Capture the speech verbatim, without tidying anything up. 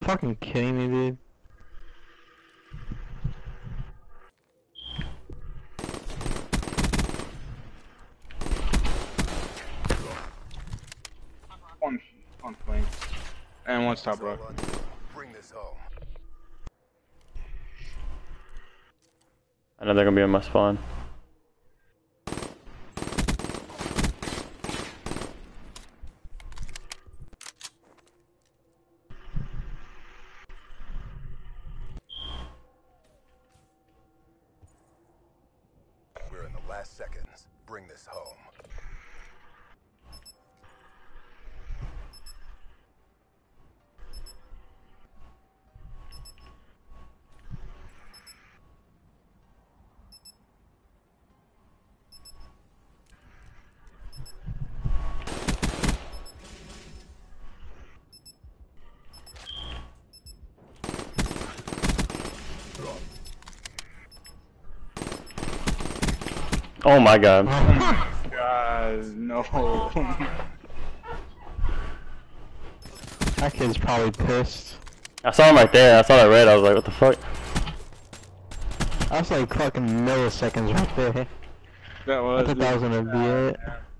fucking kidding me, dude? One, one flank. And one's top rock. Bring this home. I know they're gonna be on my spawn. We're in the last seconds. Bring this home. Oh my god. Oh my god, no. That kid's probably pissed. I saw him right there. I saw that red. I was like, what the fuck? That's like fucking milliseconds right there. That was. I thought that was gonna be it.